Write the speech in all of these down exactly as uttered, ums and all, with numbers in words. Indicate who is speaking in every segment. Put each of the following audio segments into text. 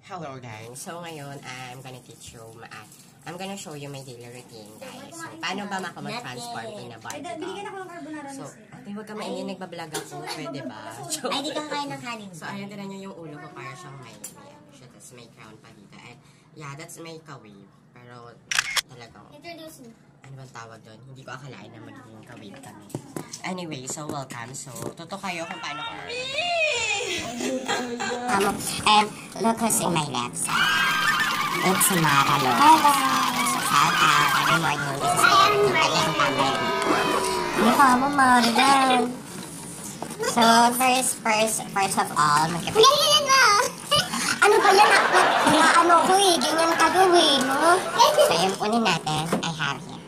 Speaker 1: Hello guys, so ngayon I'm gonna teach you math. I'm gonna show you my daily routine guys. So paano ba ako mag-transform in a Barbie doll? So, ate huwag ka maingin, nagbablog ako, pwede ba? So,
Speaker 2: ay, di ka kaya ng kanin.
Speaker 1: So ayun, tinan nyo yung ulo ko para siyang may, may, siya, tapos may crown pa dito. And yeah, that's my kawave. Pero talagang,
Speaker 2: Introduce me.
Speaker 1: ano bang tawag doon? Hindi ko akalain na magiging kawave kami. Anyway, so welcome. So, tuto kayo kung paano ko.
Speaker 2: Um, and look who's in my left side. It's Mara Lo. Hello. So, shout out every morning. This is my kanyang family. Mukha mo, Mara. So, first, first, first of all, mag-ipag. Ganyan mo! Ano ba yan? Ano ko eh, ganyan ka gawin mo. So, yung unin natin, I have here.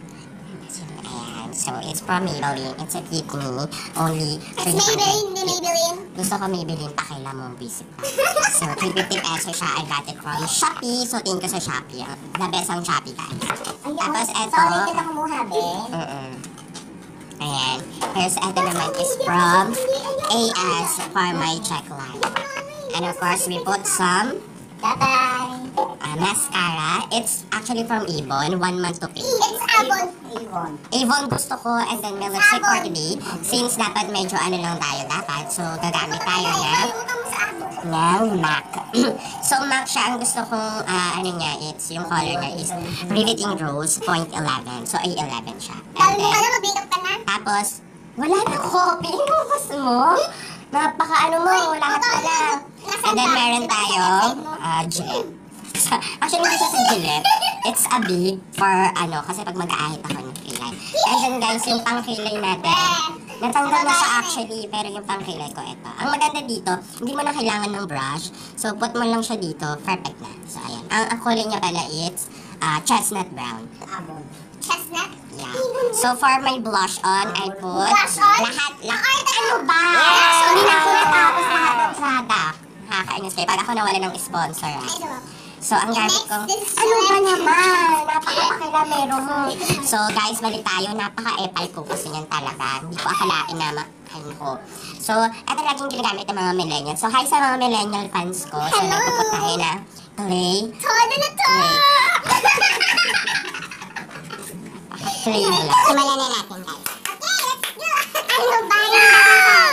Speaker 2: So, it's from Maybelline. It's a Fit Me. Only three hundred. Maybelline, Maybelline. Gusto ko Maybelline, pakailan mo ang visit pa. So, three fifty pesos siya. I got it from Shopee. So, tingin ko sa Shopee. The best ang Shopee, guys. Tapos, eto. Sorry, ito na kumuha, be. Uh-uh. Ayan. Tapos, eto naman is from A S for my checkline. And of course, we put some Bye-bye. Uh, mascara. It's actually from Avon. One month to pay. It's Avon. Avon. Avon gusto ko. And then may lipstick for today. Since dapat medyo ano lang tayo dapat. So, gagamit tayo na ng MAC. So, MAC siya. Ang gusto kong, uh, ano niya, it's, yung color niya is Riveting Rose point eleven. So, A eleven siya. And then, tapos, wala na ko. Pinubos mo. Napaka ano mo. Lahat pala. And then, meron tayong uh, Gillette. Actually, hindi siya sa Gillette. It's a big for, ano, kasi pag mag-aahit ako ng kilay. And then, guys, yung pangkilay natin, natanggal na siya actually, pero yung pangkilay ko, ito. Ang maganda dito, hindi mo na kailangan ng brush. So, put mo lang siya dito, perfect na. So, ayan. Ang, ang kulay niya pala, it's uh, chestnut brown. Chestnut? Yeah. So, for my blush on, I put lahat, lahat. Ano ba? So, hindi na ako natapos lahat ng product. Nakakainis kayo. Pag ako nawala ng sponsor, ah. So, ang gamit ko, ano ba naman? Napaka-pakilamero mo. So, guys, balik tayo. Napaka-epal ko kasi yan talaga. Hindi ko akalain na ano ko. So, ito laging ginagamit ng mga millennials. So, hi sa mga millennial fans ko. So, nagpuput tayo na clay. Todo na to! Clay mo lang. Simulan na natin, guys. Okay, let's do it! Ano ba yan?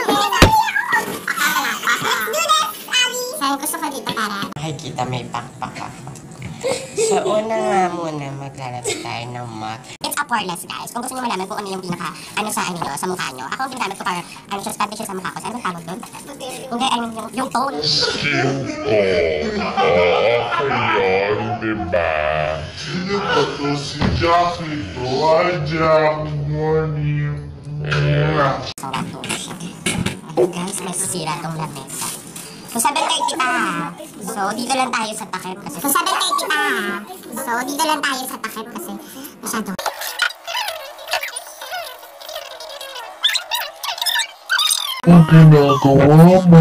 Speaker 2: Saan gusto ko dito para?
Speaker 1: Makikita may pakpak ako. So, una nga muna, maglalaro tayo ng MAC.
Speaker 2: It's a poreless, guys. Kung gusto nyo malaman kung ano yung pinaka, ano sa ano nyo, sa mukha nyo. Ako ang ginagamit ko para, ano siya, spante siya sa mukha ko. Saan ang tawag doon? Hindi, ano yung, yung tone.
Speaker 3: Oo, ayan, diba? Sino ba to? Si Jackie to. Hi, Jack. Morning.
Speaker 2: So, rato siya. Ano, guys, may sisira tong lamesa. So, sabantay kita. So, dito lang tayo sa takip kasi. So, sabantay kita. So, dito lang tayo sa takip kasi masyadong.
Speaker 3: Ang ginagawa mo.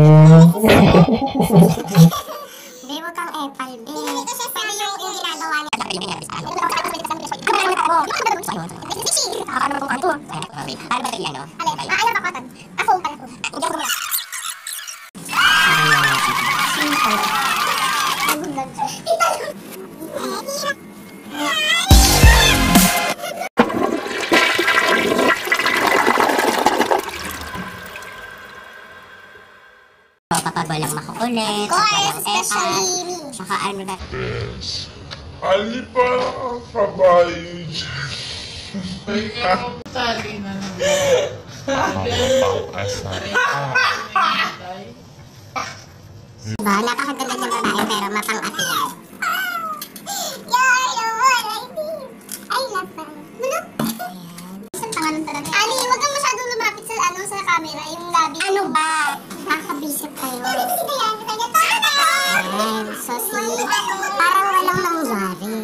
Speaker 2: Hindi mo kang epal, be. Kasi pwede yung ginagawa niya. Ano ba ito? Ano ba ito yan, no? Ano ba koton? Ako pala ko. Hindi ako mula. Kapag walang makukulit, walang epal, saka ano na.
Speaker 3: Yes. Ali pa ang kabayo dyan.
Speaker 4: Tali na naman.
Speaker 3: Pang-asal.
Speaker 2: Diba? Napakaganda niyang babae pero mapang-ati yan. You're the one I need. I love her. Manok? Ayan. Isang pangalan talaga. Ali, huwag kang masyadong lumapit sa, ano, sa camera. Yung labi. Ano ba? Nakakabisip kayo. Sino yan? Ayan. So, si... Parang walang nangyari.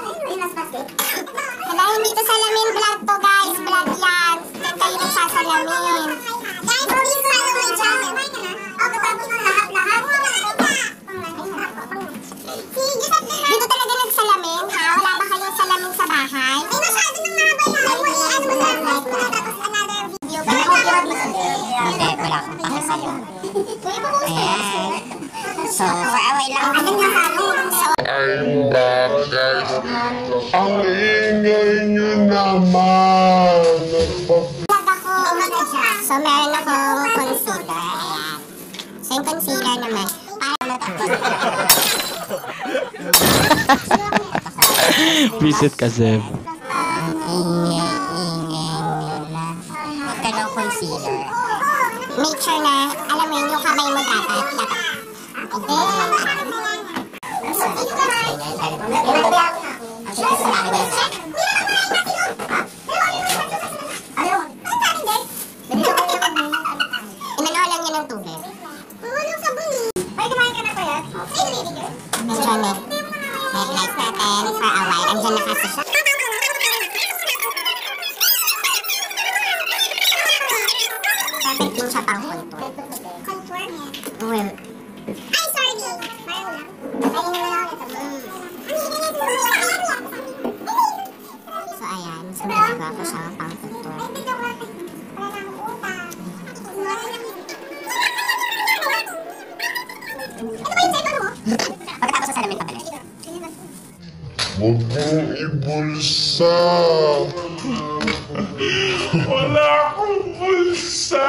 Speaker 2: Wala, hindi to salamin vlog to, guys. Vlog yan. Huwag kayo nagsasalamin. Guys, please follow my channel. Ako tapos na lahat-lahat. See So, for a while lang. So,
Speaker 3: I'm back, guys. Ang ingay nyo naman.
Speaker 2: so meron akong concealer. Ayan. So, yung concealer naman, para matapos.
Speaker 4: Visit ka, Zev.
Speaker 2: Ang ingay-ingay nila. Huwag ka ng concealer. Make sure na, alam mo yun, yung kamay mo dapat. Dapat. Actually, kasi namin yun. Inano lang yun ng tubig. Ay, kumain ka na pa yan? Medyo net. Net-light natin for a while. Andiyan na kasi siya. Perfect din siya pang contour. Contour? Well. Ay, sorry! Parang lang. Ayun na lang ito. So, ayan. So, nagawa ko siya pang contour. Pagkatapos sa salamin pa pala.
Speaker 3: Huwag mong ibulsa. Wala akong bulsa.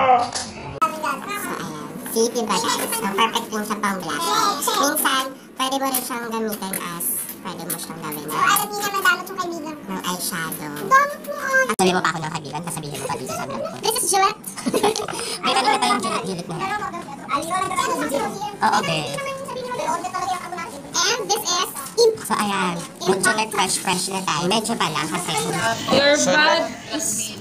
Speaker 2: See, diba guys? So, perfect din siya pang blush. Minsan, pwede mo rin siyang gamitin as, pwede mo siyang gawin na alam niya na damot yung kaibigan ng eyeshadow. Damot mo on! Patuloy mo pa ako ng kaibigan, kasabihin mo pa dito sa vlog ko. This is Gillette! May kanina tayong Gillette, Gillette na. Oo, be. And this is Imp. So, ayan. Medyo nag-fresh-fresh na tayo. Medyo pa lang kasi.
Speaker 5: Your bag is...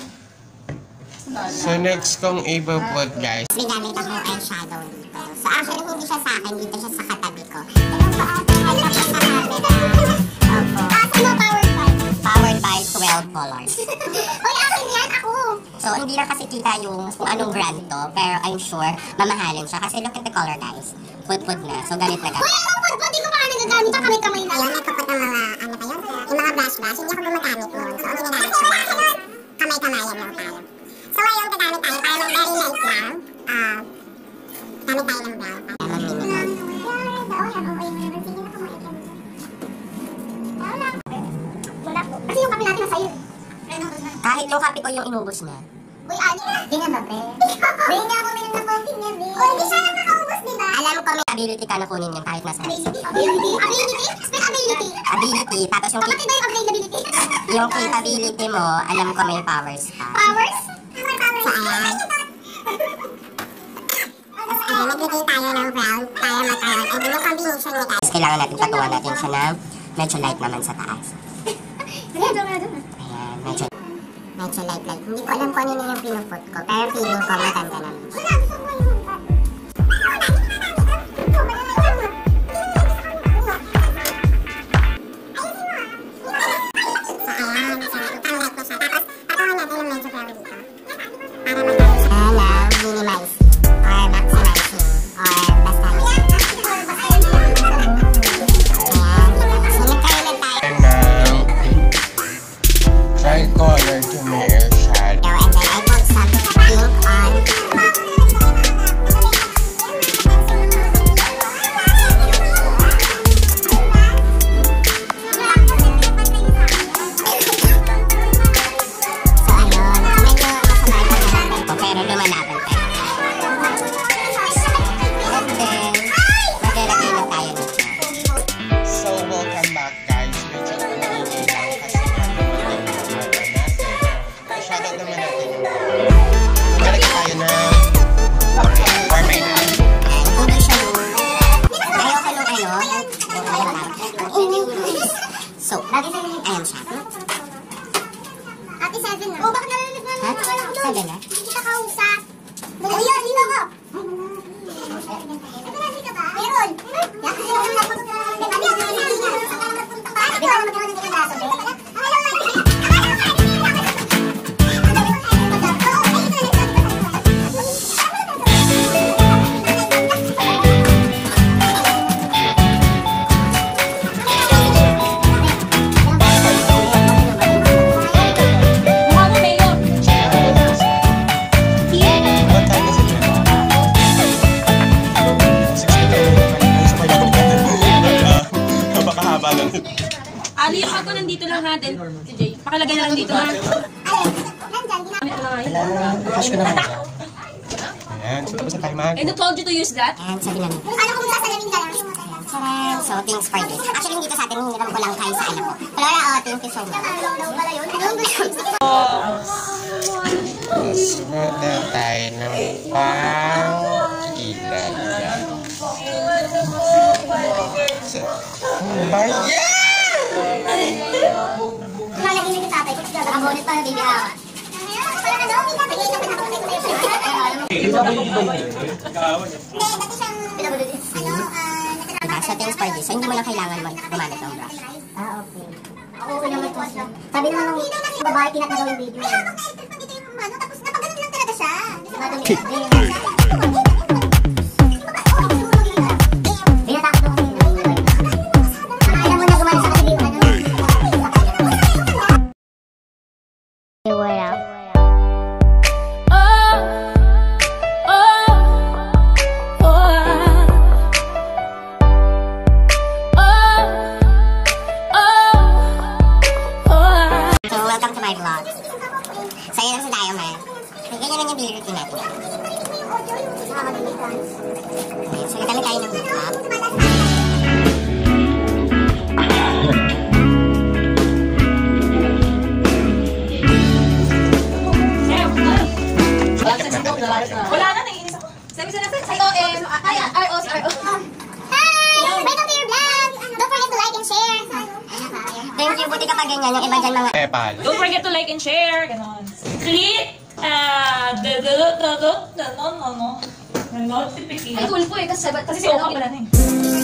Speaker 4: So, next kong ibabot, guys.
Speaker 2: May gamit akong eyeshadow dito. So, actually, hindi siya sa akin. Dito siya sa katabi ko. Ito po ang kahit ako sa camera. Opo. Ano, powered by? Powered by twelve colors. Uy, akin yan! Ako! So, hindi na kasi kita yung kung anong brand to. Pero I'm sure, mamahalin siya. Kasi look at the color, guys. Put-put na. So, ganit na gamit. Uy, anong put-put? Di ko pa nagagamit. Ang kamay-kamay na. Ayun, nagpaput ang mga, ano ba yun? Yung mga brush-brush. Hindi ako gumagamit nun. So, ang ginagamit ko lang. Kamay-kamayan lang tayo. So, ngayon, gagamit tayo para mag very light lang. Ah, gamit tayo ng brown. Para mag-minimal. Wala po. Kasi yung kape natin nasa iyo. Kahit yung kape ko yung inubos na. Uy, ano? Hindi nga ba, pe? Hindi nga ako minum ng coffee niya, be. Uy, hindi siya lang nakaubos, diba? Alam ko may ability ka na kunin yun kahit nasa recipe. Ability? Ability? Spell ability? Ability, tapos yung... Kapatid ba yung availability? Yung capability mo, alam ko may powers ka. Powers? So, ayan. Ayan, nagbigay tayo ng brown para magkaroon. And yung combination niya, guys. Kailangan natin patuwa natin siya na medyo light naman sa taas. Ayan, medyo, medyo light light. Hindi ko alam kung ano na yung pinuput ko, pero feeling ko maganda naman. Tricolor to mirror shadow. And then I put some pink on
Speaker 5: Ali, ako nandito lang natin. Si Jay, pakilagay na lang dito ha.
Speaker 4: Cash ko naman. Ayan, so tapos na tayo mag...
Speaker 5: And who told you to use that?
Speaker 2: And sabi namin, ano kung sasalamin ka lang? Charan! So, thanks for this. Actually, dito sa atin, hiniram ko lang kayo sa anak ko. Wala, oh, thank you so much.
Speaker 4: Susunod na tayo ng pang-ilan. So, bayan!
Speaker 2: Malagay na kita tatay. Nakabonet pa na baby ah. Diba? So, thanks for this. So, hindi mo na kailangan mag gumamit ng brush. Ah, okay. Ako, okay naman po siya. Sabi naman ng babae, kinakagaw yung video. Tapos napaganon lang talaga siya. Binatakot ako sa'yo. Alam mo na gumamit sa kasi dito. Wala. My vlog. So, yun lang sa tayo, man. Ganyan lang yung daily routine natin. Okay, so, nagamit tayo ng makeup.
Speaker 5: Wala na, naiinis ako. Sabi sa nasa, ito, eh, ay, R O S, R O S.
Speaker 2: Hi! Welcome to your vlog! Don't forget to like and share. Thank you, buti kapag ganyan, yung iba dyan mga...
Speaker 4: Pepal.
Speaker 5: Don't forget to like and share. Ganon. Click, ah, the, the, the, the, the, the, no, no, no. The notification. Ay, cool po eh, kasi, kasi si Oka pala na eh.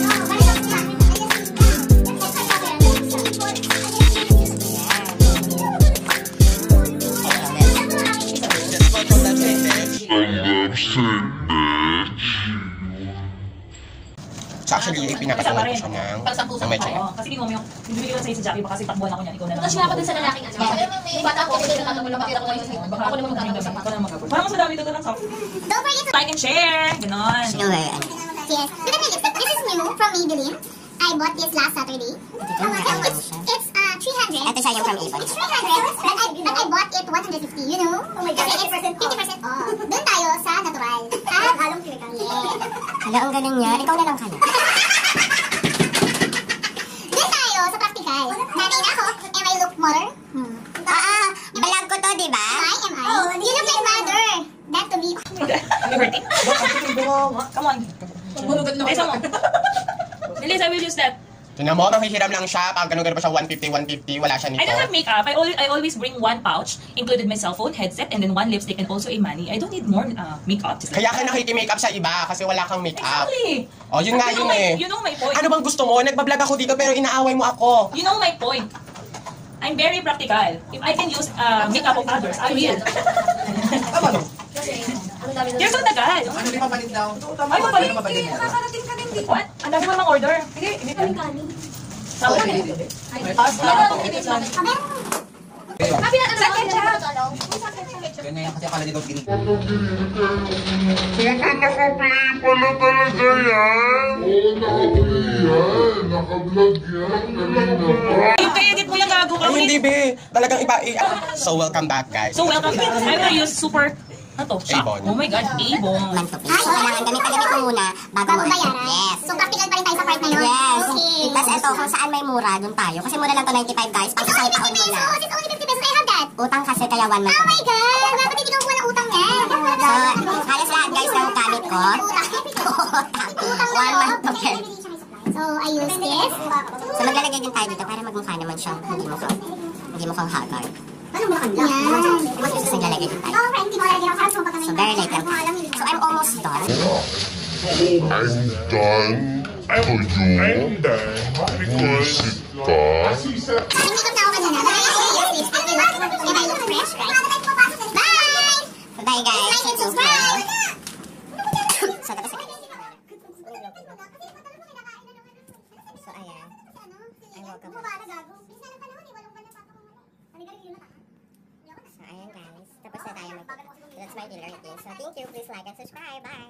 Speaker 4: So actually, pinakatulog ko siya ng, ng may check.
Speaker 5: Oo, kasi hindi mo yung, hindi ko sa'yo si Jackie, baka kasi takbuhan ako niyan, ikaw na lang.
Speaker 6: Tapos nga ako din sa lalaking ano. May bata ako, kasi natatang mo lang, makita ko kayo sa baka ako naman magkakaroon sa
Speaker 5: Ako na magkakaroon. Parang mas madami dito lang sa...
Speaker 2: Don't forget to
Speaker 5: Like and share! Ganon.
Speaker 2: Sure, ano? Yes. Look at my lipstick. This is new from Maybelline. I bought this last Saturday. It's, it's uh, three hundred. Ito siya yung from Avon. It's three hundred, but I, but I bought it one hundred fifty, you know? Oh my God. Kasi it's fifty percent off. Doon tayo sa natural. At halong chemical. Yeah. Hala, ang galing niya. Ikaw na lang kaya. Doon tayo sa practical. Nanay na ako. Am I look mother? Hmm. Ah, balag ko to, di ba? Why am I? Oh, you look like mother. That to be...
Speaker 5: You hurting? Come on. Ay, sama. Lilis, I will use that.
Speaker 4: Tinan mo, manghihiram lang siya. Pag ganun-ganun pa siya, one fifty, one fifty, wala siya nito.
Speaker 5: I don't have makeup. I always, I always bring one pouch, included my cell phone, headset, and then one lipstick and also a money. I don't need more uh, makeup. Just like
Speaker 4: Kaya ka nakiki-makeup sa iba kasi wala kang makeup.
Speaker 5: Exactly.
Speaker 4: Oh, yun nga
Speaker 5: You
Speaker 4: yun
Speaker 5: know my-
Speaker 4: eh.
Speaker 5: You know my point.
Speaker 4: Ano bang gusto mo? Nagbablog ako dito pero inaaway mo ako.
Speaker 5: You know my point. I'm very practical. If I can use uh, makeup of others, I will. You're so tagal.
Speaker 7: Ano di mapalit daw?
Speaker 5: Ay, mapalit.
Speaker 7: Mapalit mo.
Speaker 5: Nakakarating ka din dito. What? Ang dami mo mang order. Hindi, hindi kami kanin. Sabi ko eh. Happy na sa ketchup.
Speaker 7: Ganyan yan kasi akala nito ginig.
Speaker 3: Puta, naka-play pala talaga yan. Oo, naka-play yan. Naka-vlog yan. Kanina pa.
Speaker 5: Yung kaya mo yung gago ka.
Speaker 4: Ay, hindi be. Talagang iba. eh, So, welcome back, guys.
Speaker 5: So, welcome back. I will use super... Ano to? Shop.
Speaker 4: Avon.
Speaker 5: Oh my God, Avon.
Speaker 2: Mantupin. So, kailangan gamit-gamit mo muna bago mo bayaran. Yes. So, practical pa rin tayo sa part na yun? Yes. Okay. Tapos ito, kung saan may mura, dun tayo. Kasi mura lang to ninety-five guys. Pag isang taon mo na. It's only fifty pesos. I have that. Utang kasi kaya one month.
Speaker 6: Oh my God! Bakit hindi ko kuha ng utang niya?
Speaker 2: So, halos lahat guys ng gamit ko. Utang. One month to pay.
Speaker 6: So, I use this.
Speaker 2: So, maglalagay din tayo dito para magmukha naman siyang hindi mo kang, hindi mo kang haggard.
Speaker 6: Ano mo kanda? Yan.
Speaker 2: Tapos naglalagay din tayo.
Speaker 6: Oh, friend, hindi mo lagyan ang sarap mo pa kami.
Speaker 2: So, very light lang. So, I'm almost done.
Speaker 3: I'm done for you. I'm done because ka.
Speaker 6: Hindi ko na ako kanina. But I use this. If you look, if I look fresh, right? Bye!
Speaker 2: So, bye guys.
Speaker 6: Like and subscribe!
Speaker 2: So, tapos So, ayan. I woke up. So, ayan guys. Tapos na tayo mag- That's my daily routine. So, thank you. Please like and subscribe. Bye!